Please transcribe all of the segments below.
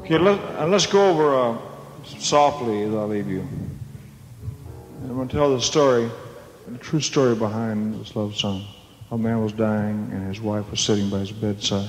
Okay, let's go over softly as I leave you. I'm going to tell the story, the true story behind this love song. A man was dying and his wife was sitting by his bedside.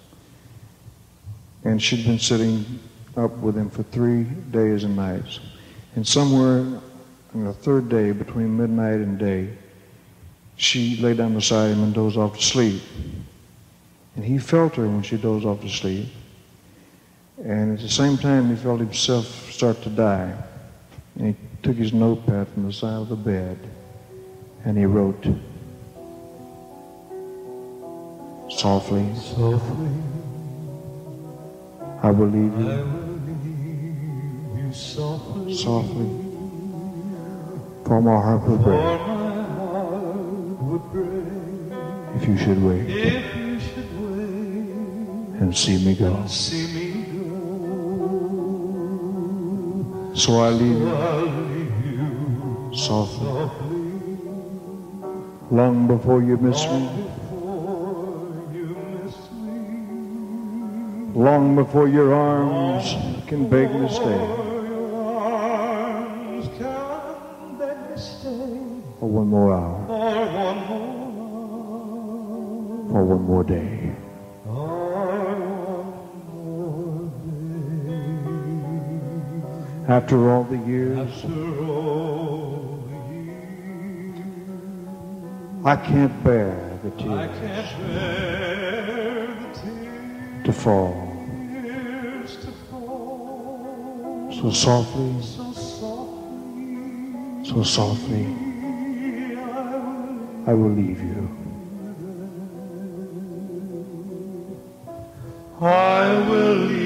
And she'd been sitting up with him for 3 days and nights. And somewhere on the third day, between midnight and day, she lay down beside him and dozed off to sleep. And he felt her when she dozed off to sleep. And at the same time, he felt himself start to die. And he took his notepad from the side of the bed and he wrote, softly, Softly, I will leave you. I will leave you softly. Softly, for my heart would For break my heart would break if you should wait if you should wait and see me go. and see me go. So I leave you I'll leave you softly, softly. long before you miss me, Before you miss me, long before your arms can beg me to stay your arms can beg me stay for one more hour, for one more for one more day. After all the years, After all the years, I can't bear the I tears can't bear the tears to fall. to fall. So softly, So softly, so softly, I will leave you. I will leave